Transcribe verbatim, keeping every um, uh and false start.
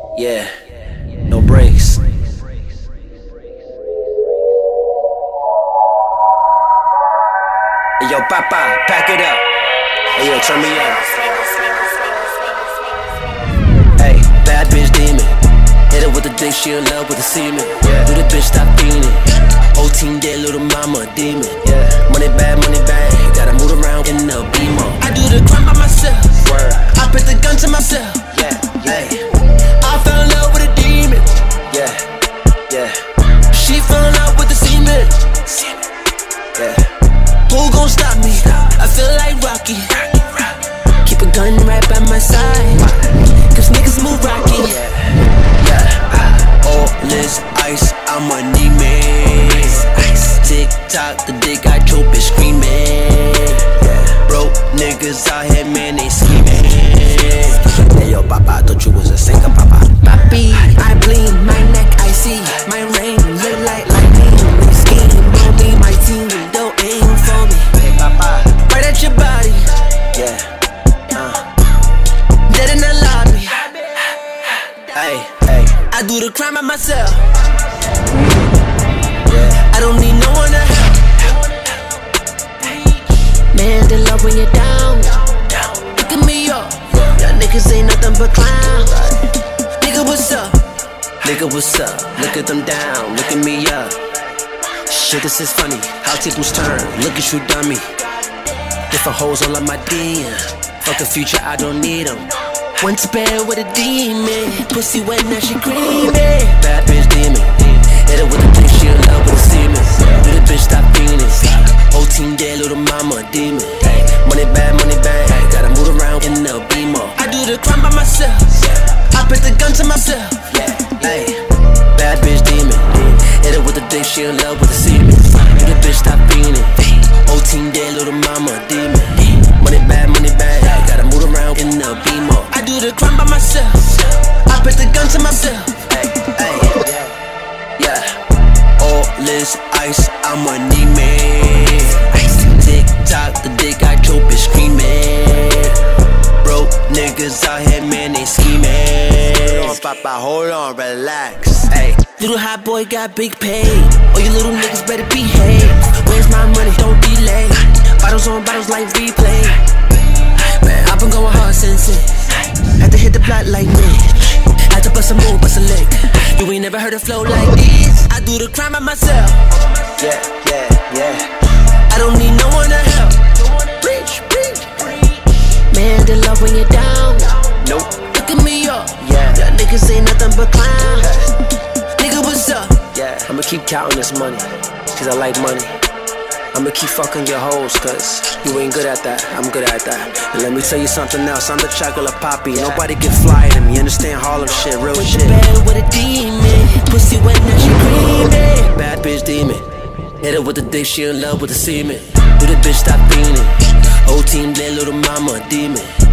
Yeah, no breaks. Hey, yo, Papa, pack it up. Hey, yo, turn me up. Hey, bad bitch demon. Hit her with the dick, she in love with the semen. Yeah. Do the bitch stop fiending. Whole team dead, little mama a demon. Yeah. Money bad, money bad. Gotta move around in the beamer. I do the crime by myself. Word. I put the gun to myself. Yeah, yeah. Hey. I fell in love with a demon. Yeah, yeah. She fell in love with the semen. Yeah. Who gon' stop me? I feel like Rocky. Keep a gun right by my side, cause niggas move rocky. Yeah, yeah. All this ice, I'm a demon. Tick tock, the dick I choke bitch screaming. Yeah. Broke niggas out here, man, they scheming. Hey yo, Papa, I thought you was a singer, Papa. Papi, I bleed, my neck I see. My rain look like lightning. We scheme on me, my team don't aim for me. Hey Papa, right at your body. Yeah, uh. Dead in the lobby. Hey, hey, I do the crime by myself. Yeah, I don't need no one to help. Man, they love when you're down. Look at me up. Y'all niggas ain't nothing but clowns. Nigga, what's up? Nigga, what's up? Look at them down, look at me up. Shit, this is funny, how tables turn. Look at you, dummy. Different hoes all on my D M. Fuck the future, I don't need them. Went to bed with a demon. Pussy wet, now she creamy. Bad bitch demon. Hit her with a dick, she in love with a semen. Do the bitch stop fiending. Whole team dead, little mama a demon. Money bad, money bad. Gotta move around in the beamer. I do the crime by myself. I put the gun to myself. Hey, bad bitch demon. Hit her with a dick, she in love with a semen. Do the bitch stop fiending. Whole team dead, little mama a demon. Money bad, money bad. Gotta move around in the beamer. I do the crime by myself. I put the gun to myself. Hey, hey, yeah. All this ice, I'm a demon. Tick tock, the dick I choke bitch screaming. Broke niggas out here, man, they scheming. Hold on, Papa, hold on, relax. Hey, little hot boy got big pay. All you little niggas better behave. Where's my money? Don't delay. Bottles on bottles like replay. Man, I've been going hard since it. Had to hit the block like Mitch. Had to bust a move, bust a lick. You ain't never heard a flow like this. I do the crime by myself. Yeah, yeah, yeah. I don't need no one to help. Preach, preach. Man, they love when you're down. Nope. Look at me up. Yeah. Y'all niggas ain't nothing but clowns. Nigga, what's up? Yeah. I'ma keep counting this money, cause I like money. I'ma keep fucking your hoes, cause you ain't good at that, I'm good at that. And let me tell you something else, I'm the chocolate poppy. Yeah. Nobody can fly to me, understand Harlem shit, real Went shit. Went to bed with a demon. Pussy wet, now she creamy. Bad bitch demon. Hit her with the dick, she in love with the semen. Do the bitch stop fiending. Whole team dead, little mama a demon.